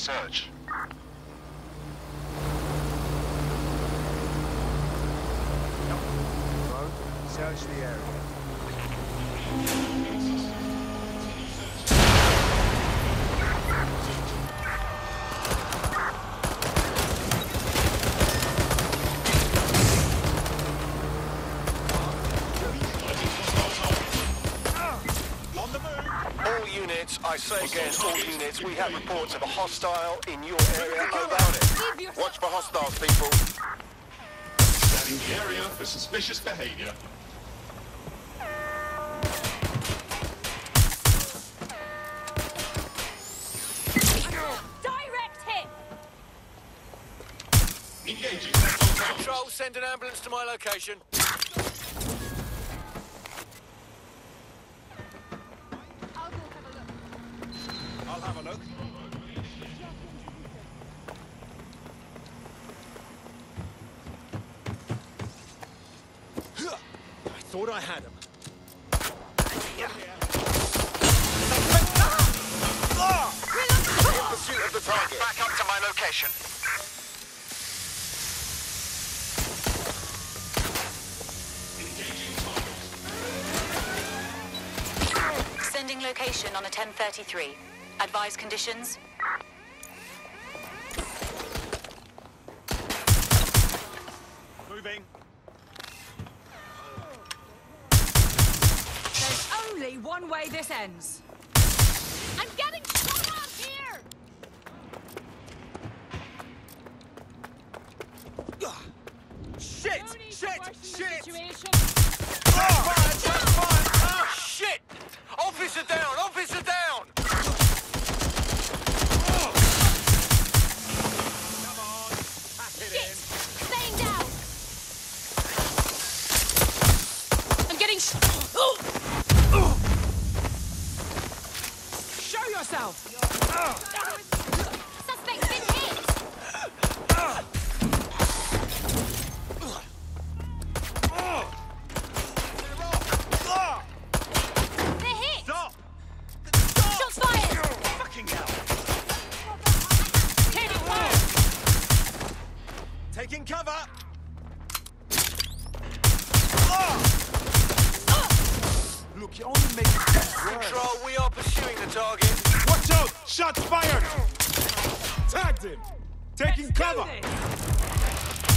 search. Road, search the area. I say again, all units, we have reports of a hostile in your area. About it. Watch for hostiles, people. Scanning the area for suspicious behavior. Direct hit! Engaging hostile targets. Control, send an ambulance to my location. I'll have a look. I thought I had him. In pursuit of the target. Back up to my location. Sending location on a 1033. Advise conditions. Moving. There's only one way this ends. I'm getting shot out here! Shit! Shit! Shit! Oh, shit! Officer down! Officer down! Come on! Pack it Shit! in! Staying down! I'm getting Show yourself! Suspect's been hit! They're hit! Stop! Shots fired! Fucking hell! Taking fire! Taking cover! Look, you only make it worse. Control, we are pursuing the target. Watch out! Shots fired! Tagged him! Taking cover! Do this.